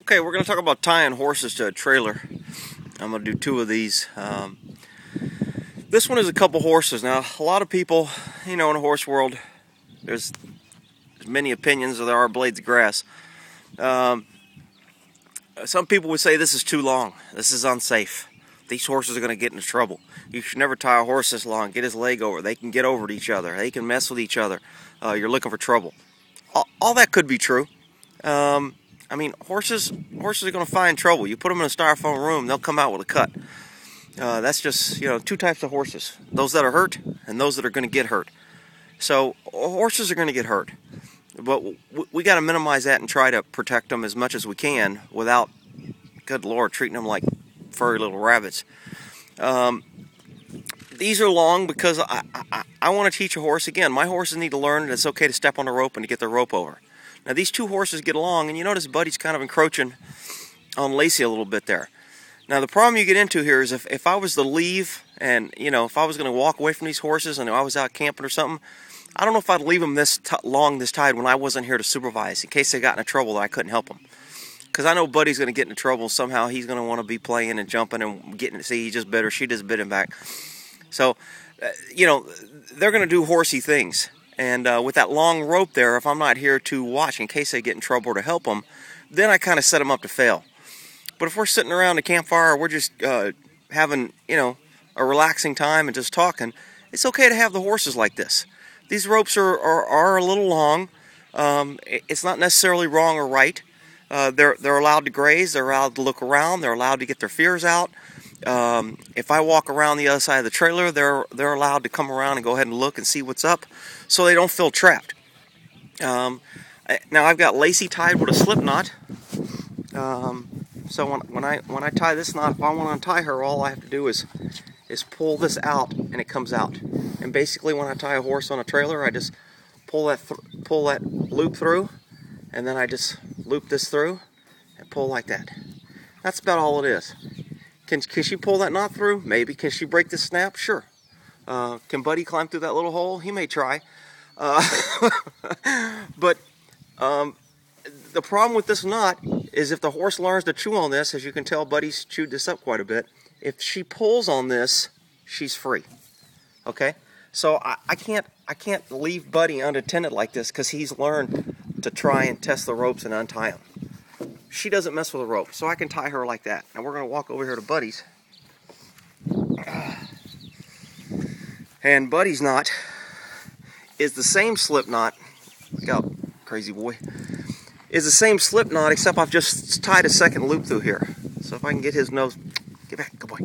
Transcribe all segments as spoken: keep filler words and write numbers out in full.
Okay, we're going to talk about tying horses to a trailer. I'm going to do two of these. Um, this one is a couple horses. Now, a lot of people, you know, in the horse world, there's as many opinions as there are blades of grass. Um, some people would say this is too long. This is unsafe. These horses are going to get into trouble. You should never tie a horse this long. Get his leg over. They can get over to each other. They can mess with each other. Uh, you're looking for trouble. All, all that could be true. Um, I mean, horses horses are going to find trouble. You put them in a styrofoam room, they'll come out with a cut. Uh, that's just, you know, two types of horses. Those that are hurt and those that are going to get hurt. So, horses are going to get hurt. But we got to minimize that and try to protect them as much as we can without, good Lord, treating them like furry little rabbits. Um, these are long because I, I, I want to teach a horse. Again, my horses need to learn that it's okay to step on the rope and to get the rope over. Now, these two horses get along, and you notice Buddy's kind of encroaching on Lacey a little bit there. Now, the problem you get into here is if, if I was to leave and, you know, if I was going to walk away from these horses and I was out camping or something, I don't know if I'd leave them this t long, this tied, when I wasn't here to supervise, in case they got into trouble that I couldn't help them. Because I know Buddy's going to get into trouble. Somehow he's going to want to be playing and jumping and getting to see he just bit her, she just bit him back. So, uh, you know, they're going to do horsey things. And uh, with that long rope there, if I'm not here to watch in case they get in trouble or to help them, then I kind of set them up to fail. But if we're sitting around the campfire, or we're just uh, having, you know, a relaxing time and just talking, it's okay to have the horses like this. These ropes are, are, are a little long. Um, it's not necessarily wrong or right. Uh, they're, they're allowed to graze, they're allowed to look around, they're allowed to get their fears out. Um, if I walk around the other side of the trailer, they're they're allowed to come around and go ahead and look and see what's up, so they don't feel trapped. Um, I, now I've got Lacey tied with a slip knot. Um, so when when I when I tie this knot, if I want to untie her, all I have to do is is pull this out, and it comes out. And basically, when I tie a horse on a trailer, I just pull that th pull that loop through, and then I just loop this through and pull like that. That's about all it is. Can, can she pull that knot through? Maybe. Can she break this snap? Sure. Uh, can Buddy climb through that little hole? He may try. Uh, but um, the problem with this knot is if the horse learns to chew on this, as you can tell, Buddy's chewed this up quite a bit. If she pulls on this, she's free. Okay? So I, I can't I can't leave Buddy unattended like this because he's learned to try and test the ropes and untie them. She doesn't mess with a rope, so I can tie her like that. Now we're going to walk over here to Buddy's. And Buddy's knot is the same slip knot. Look out, crazy boy. Is the same slip knot, except I've just tied a second loop through here. So if I can get his nose, get back, good boy.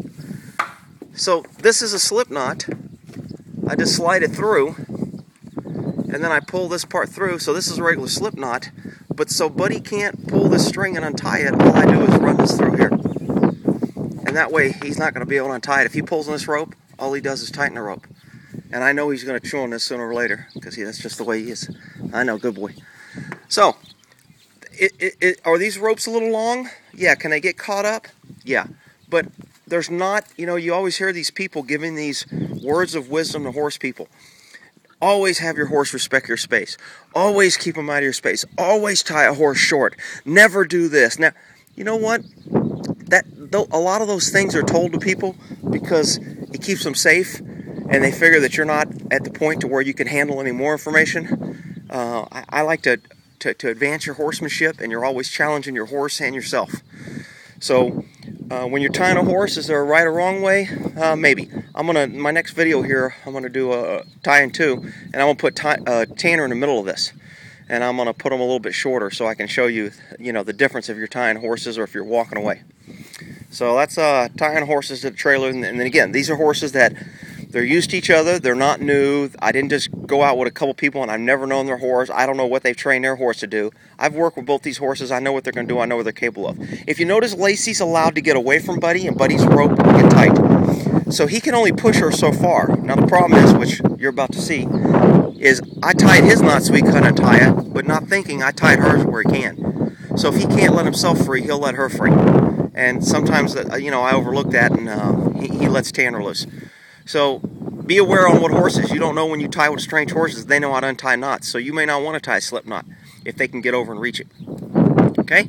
So this is a slip knot. I just slide it through, and then I pull this part through. So this is a regular slip knot. But so Buddy can't pull this string and untie it, all I do is run this through here. And that way, he's not going to be able to untie it. If he pulls on this rope, all he does is tighten the rope. And I know he's going to chew on this sooner or later, because that's just the way he is. I know, good boy. So, it, it, it, are these ropes a little long? Yeah. Can they get caught up? Yeah. But there's not, you know, you always hear these people giving these words of wisdom to horse people. Always have your horse respect your space. Always keep him out of your space. Always tie a horse short. Never do this. Now, you know what? That a lot of those things are told to people because it keeps them safe, and they figure that you're not at the point to where you can handle any more information. Uh, I, I like to, to to advance your horsemanship, and you're always challenging your horse and yourself. So, uh, when you're tying a horse, is there a right or wrong way? Uh, maybe. I'm gonna, my next video here, I'm gonna do a tie in two, and I'm gonna put tie, uh, Tanner in the middle of this, and I'm gonna put them a little bit shorter so I can show you, you know, the difference if you're tying horses or if you're walking away. So that's uh, tying horses to the trailer, and then again, these are horses that they're used to each other. They're not new. I didn't just go out with a couple people and I've never known their horse. I don't know what they've trained their horse to do. I've worked with both these horses. I know what they're going to do. I know what they're capable of. If you notice, Lacey's allowed to get away from Buddy, and Buddy's rope will get tight. So he can only push her so far. Now the problem is, which you're about to see, is I tied his knot so he couldn't untie it, but not thinking I tied hers where he can. So if he can't let himself free, he'll let her free. And sometimes, you know, I overlook that, and uh, he, he lets Tanner loose. So be aware on what horses. You don't know when you tie with strange horses, they know how to untie knots. So you may not want to tie a slip knot if they can get over and reach it. Okay?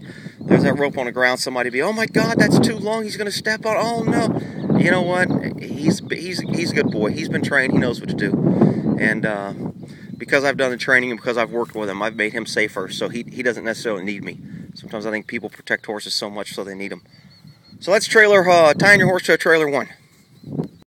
there's that rope on the ground, somebody be, oh my God, that's too long, he's going to step on, oh no. You know what, he's, he's, he's a good boy, he's been trained, he knows what to do. And uh, because I've done the training and because I've worked with him, I've made him safer, so he, he doesn't necessarily need me. Sometimes I think people protect horses so much so they need them. So that's trailer, uh, tying your horse to a trailer one.